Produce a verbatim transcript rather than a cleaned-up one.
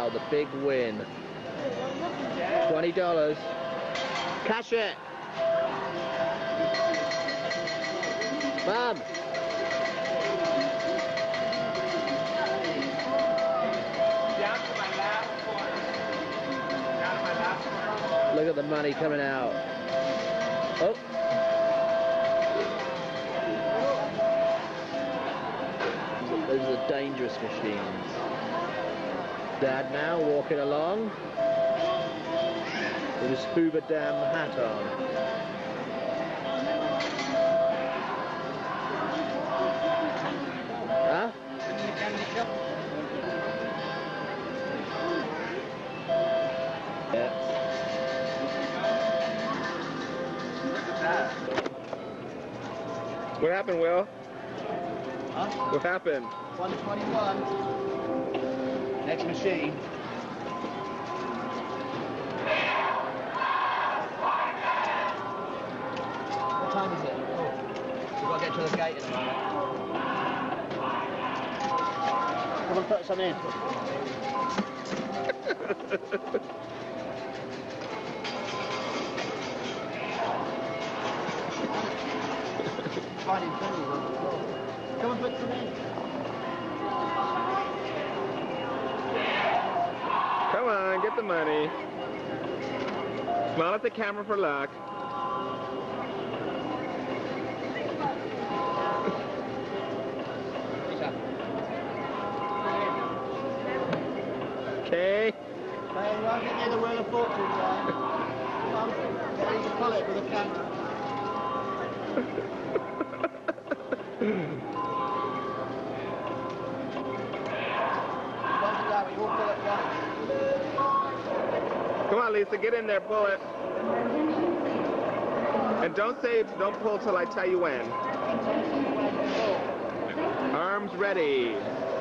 Wow, the big win. twenty dollars. Cash it. Mum. Down to my last quarter. Down to my last quarter. Look at the money coming out. Oh. Those are the dangerous machines. Dad now walking along with his Hoover Dam hat on. Huh? Yeah. What happened, Will? Huh? What happened? one twenty-one. Next machine. What time is it? Oh, we've got to get to the gate in a moment. Come and put some in. Finding pennies on the floor. Come and put some in. Come on, get the money. Smile at the camera for luck. Okay. Hey, right near the Wheel of Fortune, guys. Come, yeah, you can pull it with a camera. Don't do that, we all pull at once. Come on, Lisa, get in there, pull it. And don't say, don't pull till I tell you when. Arms ready.